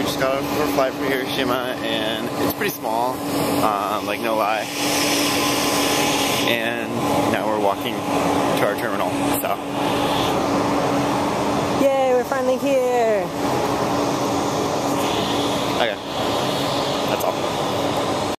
just got off our flight from Hiroshima, and it's pretty small, like no lie. And now we're walking to our terminal, so. Yay, we're finally here!